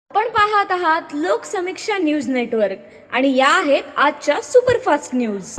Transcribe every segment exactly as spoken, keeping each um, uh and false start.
आपण पाहत आहात लोकसमीक्षा न्यूज नेटवर्क आणि या आहेत आजच्या सुपरफास्ट न्यूज।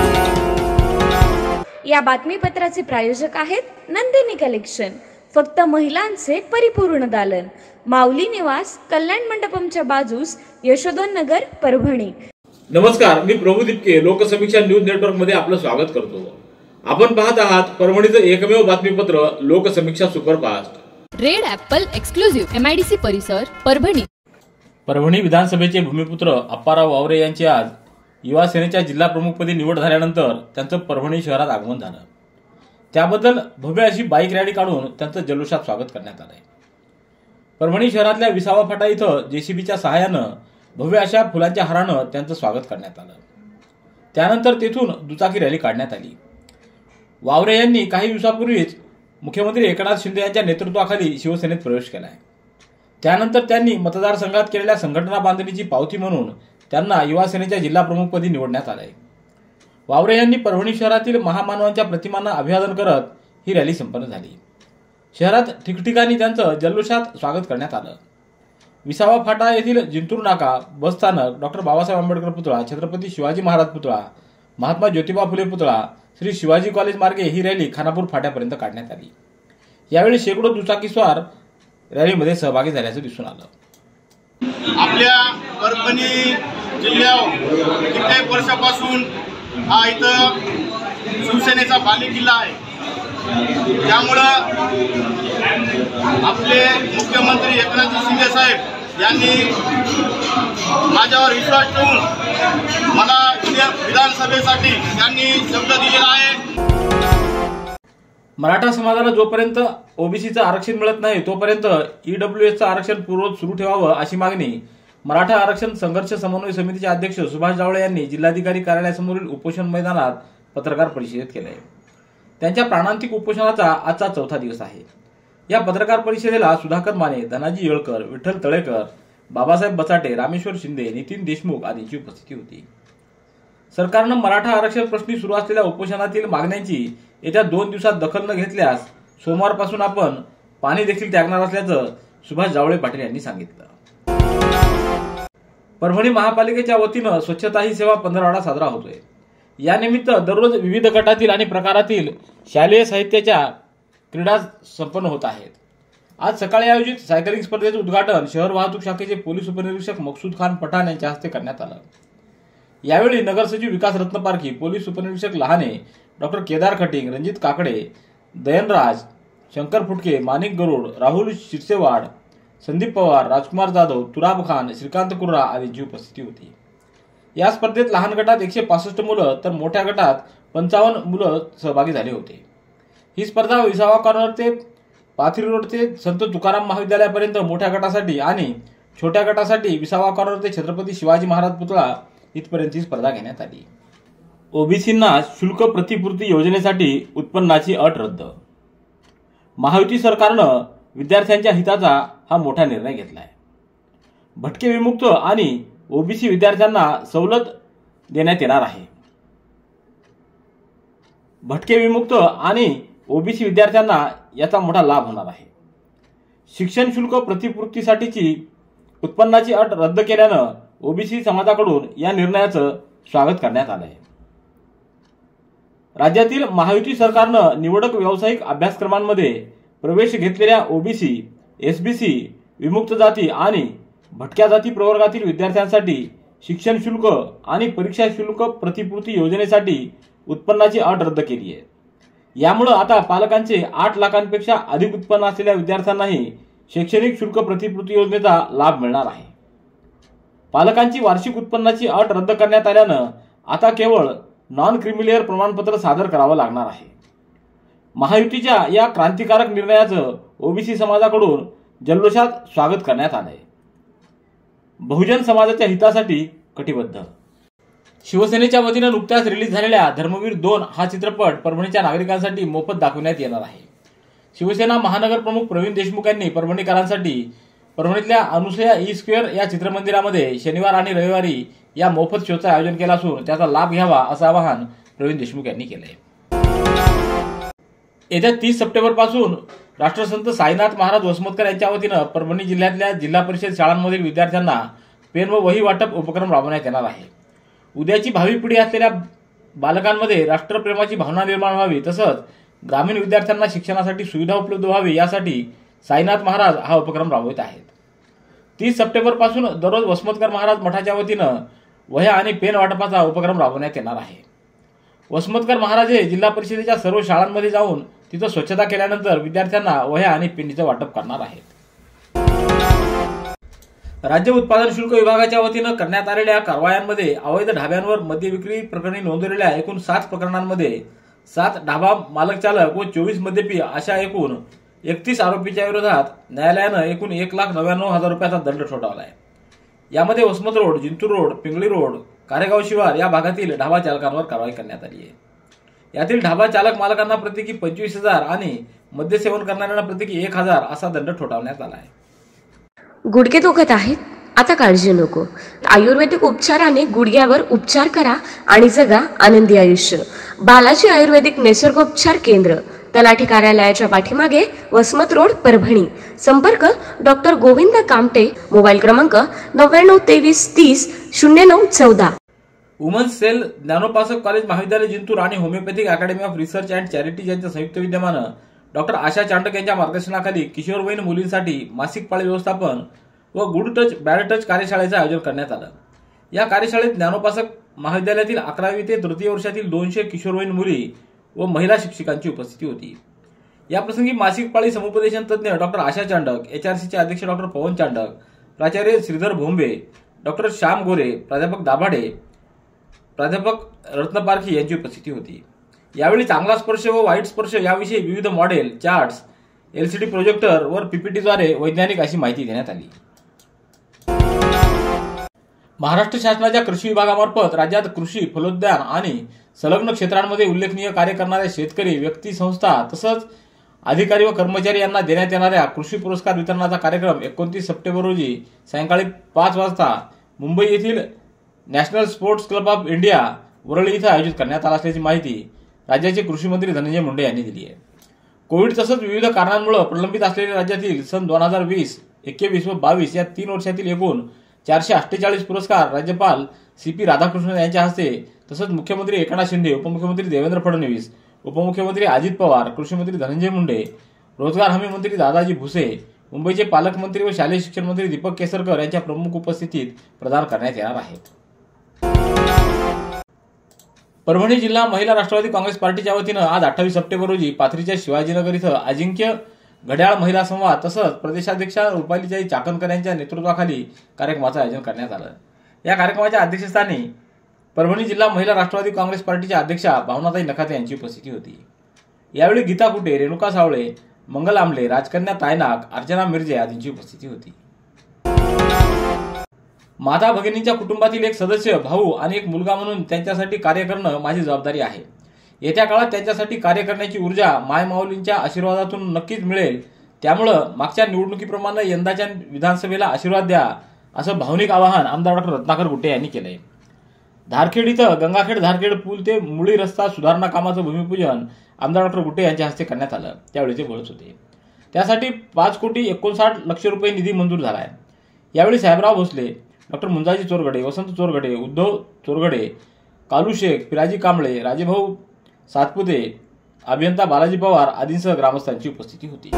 या बातमीपत्राचे प्रायोजक आहेत नंदिनी कलेक्शन, फक्त महिलांचे परिपूर्ण दालन, माऊली निवास, कल्याण मंडपमच्या बाजूस, यशोधन नगर, परभणी। नमस्कार, मी प्रभू दीपके लोकसमीक्षा न्यूज नेटवर्क मध्ये आपलं स्वागत करतो। आपण पाहत आहात परभणीचं एकमेव बातमीपत्र Loksamiksha superfast. Red apple exclusive MIDC परिसर, परभणी। परभणी विधानसभेचे भूमिपुत्र अप्पाराव वावरे यांची आज युवा सेनेच्या जिल्हा प्रमुखपदी निवड झाल्यानंतर त्यांचं परभणी शहरात आगमन झालं। त्याबद्दल भव्य अशी बाईक रॅली काढून त्यांचं जल्लोषात स्वागत करण्यात आलंय। परभणी शहरातल्या विसावा फाटा इथं जेसीबीच्या सहाय्यानं भव्य अशा फुलांच्या हारानं त्यांचं स्वागत करण्यात आलं। त्यानंतर तेथून दुचाकी रॅली काढण्यात आली। वावरे यांनी काही दिवसापूर्वीच मुख्यमंत्री एकनाथ शिंदे यांच्या नेतृत्वाखाली शिवसेनेत प्रवेश केलाय। त्यानंतर त्यांनी मतदारसंघात केलेल्या संघटना बांधणीची पावती म्हणून त्यांना युवा सेनेच्या जिल्हा प्रमुखपदी निवडण्यात आलंय। वावरे यांनी परभणी शहरातील महामानवांच्या प्रतिमांना अभिवादन करत ही रॅली संपन्न झाली। शहरात ठिकठिकाणी त्यांचं जल्लोषात स्वागत करण्यात आलं। विसावा फाटा येथील जिंतूर नाका, बस स्थानक, डॉक्टर बाबासाहेब आंबेडकर पुतळा, छत्रपती शिवाजी महाराज पुतळा, महात्मा ज्योतिबा फुले पुतळा, श्री शिवाजी कॉलेज मार्गे ही रॅली खानापूर फाट्यापर्यंत काढण्यात आली। यावेळी शेकडो दुचाकीस्वार रॅलीमध्ये सहभागी झाल्याचं दिसून आलं। आपल्या परभणी जिल्ह्यावर कित्येक वर्षापासून हा इथं शिवसेनेचा बालेकिल्ला आहे। त्यामुळं आपले मुख्यमंत्री एकनाथ शिंदे साहेब यांनी माझ्यावर विश्वास ठेवून मला विधानसभेसाठी त्यांनी शब्द दिलेला आहे। मराठा समाजाला जोपर्यंत ओबीसीचं आरक्षण मिळत नाही तोपर्यंत ईडब्ल्यूएसचं आरक्षण पूर्ववत सुरू ठेवावं अशी मागणी मराठा आरक्षण संघर्ष समन्वय समितीचे अध्यक्ष सुभाष जावळे यांनी जिल्हाधिकारी कार्यालयासमोरील उपोषण मैदानात पत्रकार परिषदेत केलंय। त्यांच्या प्राणांतिक उपोषणाचा आजचा चौथा दिवस आहे। या पत्रकार परिषदेला सुधाकर माने, धनाजी येळकर, विठ्ठल तळेकर, बाबासाहेब बचाटे, रामेश्वर शिंदे, नितीन देशमुख आदींची उपस्थिती होती। सरकारनं मराठा आरक्षण प्रश्नी सुरू असलेल्या उपोषणातील मागण्यांची येत्या दोन दिवसात दखल न घेतल्यास सोमवारपासून आपण पाणी देखील त्यागणार असल्याचं सुभाष जावळे पाटील यांनी सांगितलं। परभणी महापालिकेच्या वतीनं स्वच्छता ही सेवा पंधरवडा साजरा होतोय। यानिमित्त दररोज विविध गटातील आणि प्रकारातील शालेय साहित्याच्या क्रीडा संपन्न होत आहेत। आज सकाळी आयोजित सायकलिंग स्पर्धेचं उद्घाटन शहर वाहतूक शाखेचे पोलीस उपनिरीक्षक मकसूद खान पठाण यांच्या हस्ते करण्यात आलं। यावेळी नगरसचिव विकास रत्नपारखी, पोलीस उपनिरीक्षक लहाने, डॉक्टर केदार खटिंग, रणजित काकडे, दयनराज, शंकर फुटके, माणिक गरुड, राहुल शिरसेवाड, संदीप पवार, राजकुमार जाधव, तुराब खान, श्रीकांत कुर्रा आदींची उपस्थिती होती। या स्पर्धेत लहान गटात एकशे पासष्ट मुलं तर मोठ्या गटात पंचावन्न मुलं सहभागी झाले होते। ही स्पर्धा विसावा कॉर्नर ते पाथरी रोड ते संत तुकाराम महाविद्यालयापर्यंत मोठ्या गटासाठी आणि छोट्या गटासाठी विसावा कॉर्नर ते छत्रपती शिवाजी महाराज पुतळा इथपर्यंत ही स्पर्धा घेण्यात आली। ओबीसींना शुल्क प्रतिपूर्ती योजनेसाठी उत्पन्नाची अट रद्द। महायुती सरकारनं विद्यार्थ्यांच्या हिताचा हा मोठा निर्णय घेतलाय। भटके विमुक्त आणि ओबीसी विद्यार्थ्यांना सवलत देण्यात येणार आहे। भटके विमुक्त आणि ओबीसी विद्यार्थ्यांना याचा मोठा लाभ होणार आहे। शिक्षण शुल्क प्रतिपूर्तीसाठीची उत्पन्नाची अट रद्द केल्यानं ओबीसी समाजाकडून या निर्णयाचं स्वागत करण्यात आलंय। राज्यातील महायुती सरकारनं निवडक व्यावसायिक अभ्यासक्रमांमध्ये प्रवेश घेतलेल्या ओबीसी, एसबीसी, विमुक्त जाती आणि भटक्या जाती प्रवर्गातील विद्यार्थ्यांसाठी शिक्षण शुल्क आणि परीक्षा शुल्क प्रतिपूर्ती योजनेसाठी उत्पन्नाची अट रद्द केली आहे। यामुळे आता पालकांचे आठ लाखांपेक्षा अधिक उत्पन्न असलेल्या विद्यार्थ्यांनाही शैक्षणिक शुल्क प्रतिपूर्ती योजनेचा लाभ मिळणार आहे। पालकांची वार्षिक उत्पन्नाची अट रद्द करण्यात आल्यानं आता केवळ नॉन क्रिमिलियर प्रमाणपत्र सादर करावं लागणार आहे। महायुतीच्या या क्रांतिकारक निर्णयाचं ओबीसी समाजाकडून जल्लोषात स्वागत करण्यात आलंय। बहुजन समाजाच्या हितासाठी कटिबद्ध। शिवसेनेच्या वतीनं नुकत्याच रिलीज झालेल्या धर्मवीर दोन हा चित्रपट परभणीच्या नागरिकांसाठी मोफत दाखवण्यात येणार आहे। शिवसेना महानगर प्रमुख प्रवीण देशमुख यांनी परभणीकरांसाठी परभणीतल्या अनुसया ई स्क्वेअर या चित्रमंदिरामध्ये शनिवार आणि रविवारी या मोफत शोचं आयोजन केलं असून त्याचा लाभ घ्यावा असं आवाहन प्रवीण देशमुख यांनी केलंय। येत्या तीस सप्टेंबर पासून राष्ट्रसंत साईनाथ महाराज वसमतकर यांच्या वतीनं परभणी जिल्ह्यातल्या जिल्हा परिषद शाळांमधील विद्यार्थ्यांना पेन व वही वाटप उपक्रम राबवण्यात येणार आहे. उद्याची भावी पिढी असलेल्या बालकांमध्ये राष्ट्रप्रेमाची भावना निर्माण व्हावी तसंच ग्रामीण विद्यार्थ्यांना शिक्षणासाठी सुविधा उपलब्ध व्हावी यासाठी साईनाथ महाराज हा उपक्रम राबवत आहेत. तीस सप्टेंबर पासून दररोज वसमतकर महाराज मठाच्या वतीनं वह्या आणि पेन वाटपाचा उपक्रम राबवण्यात येणार आहे. वसमतकर महाराज हे जिल्हा परिषदेच्या सर्व शाळांमध्ये जाऊन तिथं स्वच्छता केल्यानंतर विद्यार्थ्यांना वह्या आणि पेनचं वाटप करणार आहेत. राज्य उत्पादन शुल्क विभागाच्या वतीनं करण्यात आलेल्या कारवायांमध्ये अवैध ढाब्यांवर मद्य विक्री प्रकरणी नोंदवलेल्या एकूण सात प्रकरणांमध्ये सात ढाबा मालक चालक व चोवीस मद्यपी अशा एकूण एकतीस आरोपींच्या विरोधात न्यायालयानं एकूण एक लाख नव्याण्णव हजार रुपयाचा दंड ठोठावला आहे. यामध्ये Vasmat road, Jintur road, Pingli road, Karegaon शिवार या भागातील ढाबा चालकांवर कारवाई करण्यात आली आहे. यातील ढाबा चालक मालकांना प्रत्येकी पंचवीस हजार आणि मद्यसेवन करणाऱ्यांना प्रत्येकी एक हजार असा दंड ठोठावण्यात आला आहे. गुडघे दुखत आहेत, आता काळजी नको. आयुर्वेदिक उपचाराने गुडघ्यावर उपचार करा आणि जगा आनंदी आयुष्य. बालाजी आयुर्वेदिक निसर्गोपचार केंद्र, तलाठी कार्यालयाच्या पाठीमागे, वसमत रोड, परभणी. संपर्क डॉक्टर गोविंद कामटे. मोबाईल क्रमांक नव्याण्णव तेवीस तीस शून्य नऊ चौदा. वुमन्स सेल, ज्ञानोपासक कॉलेज महाविद्यालय जिंतूर आणि homeopathic academy of research and charities यांच्या संयुक्त विद्यमानं डॉक्टर आशा चांडक यांच्या मार्गदर्शनाखाली किशोरवयीन मुलींसाठी मासिक पाळी व्यवस्थापन व गुड टच बॅड टच कार्यशाळेचं आयोजन करण्यात आलं. या कार्यशाळेत ज्ञानोपासक महाविद्यालयातील अकरावी ते तृतीय वर्षातील दोनशे किशोरवयीन मुली व महिला शिक्षकांची उपस्थिती होती. याप्रसंगी मासिक पाळी समुपदेशन तज्ज्ञ डॉक्टर आशा चांडक, एचआरसीचे अध्यक्ष डॉक्टर पवन चांडक, प्राचार्य श्रीधर भोंबे, डॉक्टर श्याम गोरे, प्राध्यापक दाभाडे, प्राध्यापक रत्न पारखी यांची उपस्थिती होती. यावेळी चांगला स्पर्श व वाईट स्पर्श याविषयी विविध मॉडेल, चार्ट्स, एलसीडी प्रोजेक्टर वर पीपीटीद्वारे वैज्ञानिक अशी माहिती देण्यात आली. महाराष्ट्र शासनाच्या कृषी विभागामार्फत राज्यात कृषी, फलोद्यान आणि संलग्न क्षेत्रांमध्ये उल्लेखनीय कार्य करणाऱ्या शेतकरी, व्यक्ती, संस्था तसंच अधिकारी व कर्मचारी यांना देण्यात येणाऱ्या कृषी पुरस्कार वितरणाचा कार्यक्रम एकोणतीस सप्टेंबर रोजी सायंकाळी पाच वाजता मुंबई येथील national sports club of India Worli इथं आयोजित करण्यात आला असल्याची माहिती राज्याचे कृषी मंत्री धनंजय मुंडे यांनी दिली आहे. कोविड तसंच विविध कारणांमुळे प्रलंबित असलेल्या राज्यातील सन दोन हजार वीस एकवीस व बावीस या तीन वर्षातील एकूण चारशे अठ्ठेचाळीस पुरस्कार राज्यपाल सी पी राधाकृष्णन यांच्या हस्ते तसंच मुख्यमंत्री एकनाथ शिंदे, उपमुख्यमंत्री देवेंद्र फडणवीस, उपमुख्यमंत्री अजित पवार, कृषी मंत्री धनंजय मुंडे, रोजगार हमी मंत्री दादाजी भुसे, मुंबईचे पालकमंत्री व शालेय शिक्षण मंत्री दीपक केसरकर यांच्या प्रमुख उपस्थितीत प्रदान करण्यात येणार आहेत. परभणी जिल्हा महिला राष्ट्रवादी काँग्रेस पार्टीच्या वतीनं आज अठ्ठावीस सप्टेंबर रोजी पाथरीच्या शिवाजीनगर इथं अजिंक्य घड्याळ महिला संवाद तसंच प्रदेशाध्यक्षा रुपालीताई चाकणकर यांच्या नेतृत्वाखाली कार्यक्रमाचं आयोजन करण्यात आलं. या कार्यक्रमाच्या अध्यक्षस्थानी परभणी जिल्हा महिला राष्ट्रवादी काँग्रेस पार्टीच्या अध्यक्षा भावनाताई नखाते यांची उपस्थिती होती. यावेळी गीता कुटे, रेणुका सावळे, मंगल आमले, राजकन्या तायनाक, अर्चना मिर्जे आदींची उपस्थिती होती. माता भगिनींच्या कुटुंबातील एक सदस्य, भाऊ आणि एक मुलगा म्हणून त्यांच्यासाठी कार्य करणं माझी जबाबदारी आहे. येत्या काळात त्यांच्यासाठी कार्य करण्याची ऊर्जा मायमाऊलींच्या आशीर्वादातून नक्कीच मिळेल. त्यामुळं मागच्या निवडणुकीप्रमाणे यंदाच्या विधानसभेला आशीर्वाद द्या असं भावनिक आवाहन आमदार डॉक्टर रत्नाकर गुट्टे यांनी केलंय. धारखेड इथं गंगाखेड धारखेड पूल ते मुळी रस्ता सुधारणा कामाचं भूमिपूजन आमदार डॉक्टर गुट्टे यांच्या हस्ते करण्यात आलं. त्यावेळी ते बोलत होते. त्यासाठी पाच कोटी एकोणसाठ लक्ष रुपये निधी मंजूर झाला आहे. यावेळी साहेबराव भोसले, डॉक्टर मुंजाजी चोरगडे, वसंत चोरगडे, उद्धव चोरगडे, कालू शेख, पिराजी कांबळे, राजेभाऊ सातपुते, अभियंता बालाजी पवार आदींसह ग्रामस्थांची उपस्थिती होती.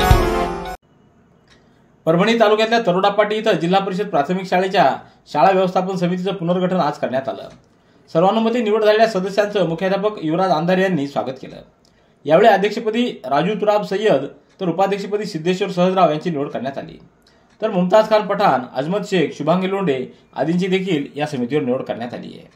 परभणी तालुक्यातल्या तरोडापाटी इथं जिल्हा परिषद प्राथमिक शाळेच्या शाळा व्यवस्थापन समितीचं पुनर्गठन आज करण्यात आलं. सर्वानुमते निवड झालेल्या सदस्यांचं मुख्याध्यापक युवराज अंधारे यांनी स्वागत केलं. यावेळी अध्यक्षपदी राजू तुराब सय्यद तर उपाध्यक्षपदी सिद्धेश्वर सहजराव यांची निवड करण्यात आली. तर मुमताज खान पठाण, अजमत शेख, शुभांगी लोंढे आदींची देखील या समितीवर निवड करण्यात आली आहे.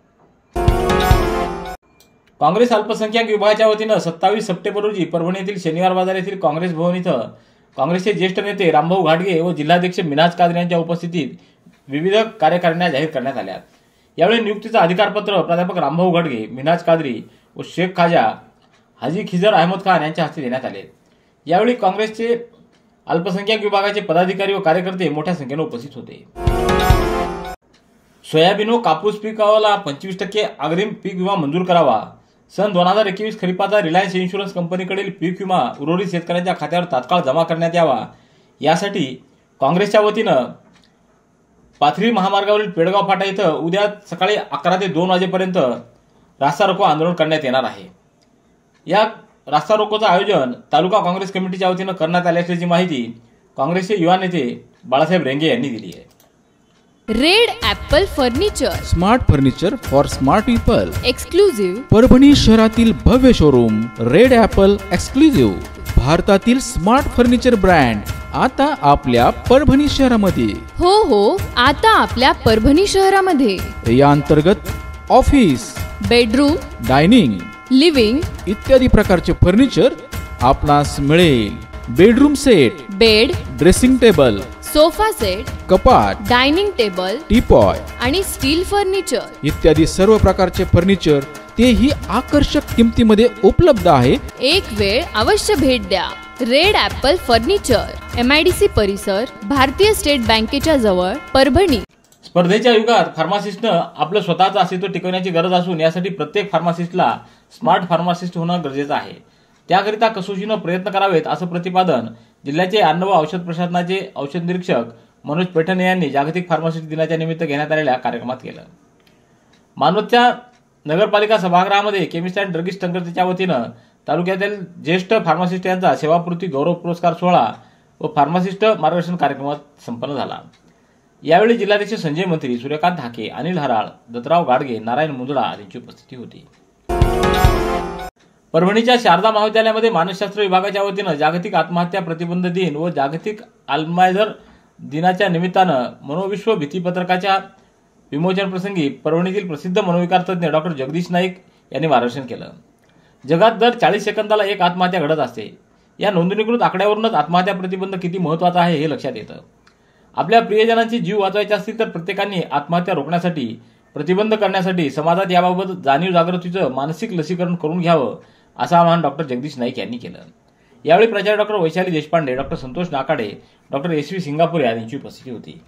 काँग्रेस अल्पसंख्याक विभागाच्या वतीनं सत्तावीस सप्टेंबर रोजी परभणी येथील शनिवार बाजार येथील काँग्रेस भवन इथं काँग्रेसचे ज्येष्ठ नेते रामभाऊ घाटगे व जिल्हाध्यक्ष मिनाज कादरी यांच्या उपस्थितीत विविध कार्यकारिण्या जाहीर करण्यात आल्या. यावेळी नियुक्तीचं अधिकारपत्र प्राध्यापक रामभाऊ घाटगे, मिनाज कादरी व शेख खाजा, हाजी खिजर अहमद खान यांच्या हस्ते देण्यात आले. यावेळी काँग्रेसचे अल्पसंख्याक विभागाचे पदाधिकारी व कार्यकर्ते मोठ्या संख्येने उपस्थित होते. सोयाबीन व कापूस पिकाला पंचवीस टक्के अग्रिम पीक विमा मंजूर करावा. सन दोन हजार एकवीस खरीपाचा रिलायन्स इन्शुरन्स कंपनीकडील पीक विमा उर्वरित शेतकऱ्यांच्या खात्यावर तात्काळ जमा करण्यात यावा यासाठी काँग्रेसच्या वतीनं पाथरी महामार्गावरील पेडगाव फाटा इथं उद्या सकाळी अकरा ते दोन वाजेपर्यंत रास्ता रोको आंदोलन करण्यात येणार आहे। या रास्ता रोकोचं आयोजन तालुका काँग्रेस कमिटीच्या वतीनं करण्यात आले असल्याची माहिती काँग्रेसचे युवा नेते बाळासाहेब रेंगे यांनी दिली आहे। Red apple furniture, smart furniture for smart people, exclusive Parbhani शहरातील भव्य शोरूम रेड ॲपल एक्सक्लुझिव्ह, भारतातील स्मार्ट फर्निचर ब्रँड आता आपल्या परभणी शहरामध्ये। हो हो आता आपल्या परभणी शहरामध्ये या अंतर्गत ऑफिस, बेडरूम, डायनिंग, लिव्हिंग इत्यादी प्रकारचे फर्निचर आपणास मिळेल। Bedroom set, bed, dressing table, sofa set, कपाट, डायनिंग टेबल, टीपॉय आणि स्टील फर्निचर इत्यादी सर्व प्रकारचे फर्निचर तेही आकर्षक किमतीमध्ये उपलब्ध आहे। एक वेळ अवश्य भेट द्या। Red apple furniture, M I D C परिसर, भारतीय स्टेट बँकेच्या जवळ, परभणी। स्पर्धेच्या युगात फार्मासिस्टनं आपलं स्वतःचं अस्तित्व टिकवण्याची गरज असून यासाठी प्रत्येक फार्मासिस्टला स्मार्ट फार्मासिस्ट होणं गरजेचं आहे। त्याकरिता कसोशीनं प्रयत्न करावेत असं प्रतिपादन जिल्ह्याचे अन्न व औषध प्रशासनाचे औषध निरीक्षक मनोज पैठणे यांनी जागतिक फार्मासिस्ट दिनाच्या निमित्त घेण्यात आलेल्या कार्यक्रमात केलं। मानवतच्या नगरपालिका सभागृहामध्ये केमिस्ट अँड ड्रगिस्ट संघटनेच्या वतीनं तालुक्यातील ज्येष्ठ फार्मासिस्ट यांचा सेवापूर्ती गौरव पुरस्कार सोहळा व फार्मासिस्ट मार्गदर्शन कार्यक्रमात संपन्न झाला। यावेळी जिल्हाध्यक्ष संजय मंत्री, सूर्यकांत हाके, अनिल हराळ, दत्तराव गाडगे, नारायण मुंदडा यांची उपस्थिती होती। परभणीच्या शारदा महाविद्यालयामध्ये मानसशास्त्र विभागाच्या वतीनं जागतिक आत्महत्या प्रतिबंध दिन व जागतिक अल्झायमर दिनाच्या निमित्तानं मनोविश्व भित्तीपत्रकाच्या विमोचन प्रसंगी परभणीतील प्रसिद्ध मनोविकार तज्ञ डॉक्टर जगदीश नाईक यांनी मार्गदर्शन केलं। जगात दर चाळीस सेकंदाला एक आत्महत्या घडत असते। या नोंदणीकृत आकड्यावरूनच आत्महत्या प्रतिबंध किती महत्त्वाचा आहे हे लक्षात येतं। आपल्या प्रियजनांचे जीव वाचवायचे असतील तर प्रत्येकाने आत्महत्या रोखण्यासाठी, प्रतिबंध करण्यासाठी समाजात याबाबत जाणीव जागृतीचं मानसिक लसीकरण करून घ्यावं असं आवाहन डॉक्टर जगदीश नाईक यांनी केलं। यावेळी प्राचार्य doctor Vaishali Deshpande, doctor Santosh Nakade, doctor S V Singapore यांची उपस्थिती होती।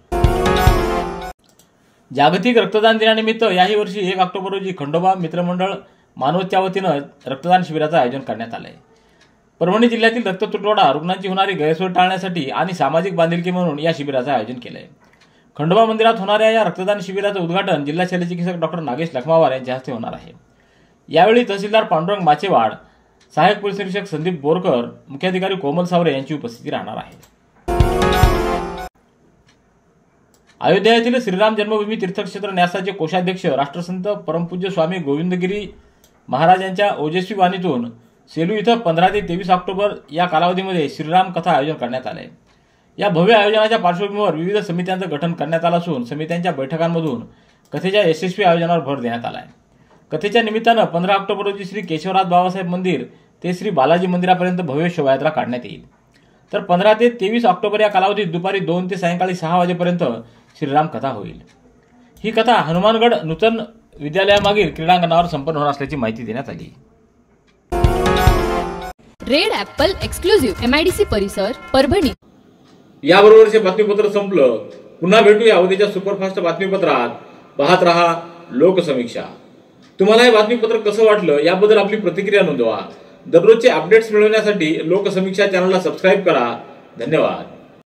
जागतिक रक्तदान दिनानिमित्त याही वर्षी एक ऑक्टोबर रोजी खंडोबा मित्रमंडळ मानवतच्या वतीनं रक्तदान शिबिराचं आयोजन करण्यात आलंय। परभणी जिल्ह्यातील रक्त तुटवडा, रुग्णांची होणारी गैरसोय टाळण्यासाठी आणि सामाजिक बांधिलकी म्हणून या शिबिराचं आयोजन केलंय। खंडोबा मंदिरात होणाऱ्या या रक्तदान शिबिराचं उद्घाटन जिल्हा शल्यचिकित्सक डॉक्टर नागेश लखमावार यांच्या हस्ते होणार आहे। यावेळी तहसीलदार पांडुरंग माचेवाड, सहाय्यक पोलीस निरीक्षक संदीप बोरकर, मुख्याधिकारी कोमल सावरे यांची उपस्थिती राहणार आहे। अयोध्या येथील श्रीराम जन्मभूमी तीर्थक्षेत्र न्यासाचे कोषाध्यक्ष राष्ट्रसंत परमपूज्य स्वामी गोविंदगिरी महाराज यांच्या ओजस्वी वाणीतून सेलू इथं पंधरा ते तेवीस ऑक्टोबर या कालावधीमध्ये श्रीराम कथा आयोजन करण्यात आले। या भव्य आयोजनाच्या पार्श्वभूमीवर विविध समित्यांचं गठन करण्यात आलं असून समित्यांच्या बैठकांमधून कथेच्या यशस्वी आयोजनावर भर देण्यात आला आहे। कथेच्या निमित्तानं पंधरा ऑक्टोबर रोजी श्री केशवराज बाबासाहेब मंदिर ते श्री बालाजी मंदिरापर्यंत भव्य शोभायात्रा काढण्यात येईल। तर पंधरा ते तेवीस ऑक्टोबर या कालावधीत दुपारी दोन ते सायंकाळी सहा वाजेपर्यंत श्रीराम कथा होईल। ही कथा हनुमानगड नूतन विद्यालयामागील क्रीडांगणावर संपन्न होणार असल्याची माहिती देण्यात आली। Red apple exclusive, M I D C परिसर, परभणी। याबरोबरचे बातमीपत्र संपलं। पुन्हा भेटूया उद्याच्या सुपरफास्ट बातमीपत्रात। पाहत रहा लोकसमीक्षा। तुम्हाला हे बातमीपत्र कसं वाटलं याबद्दल आपली प्रतिक्रिया नोंदवा। दररोजचे अपडेट्स मिळवण्यासाठी लोकसमीक्षा चॅनलला सबस्क्राईब करा। धन्यवाद।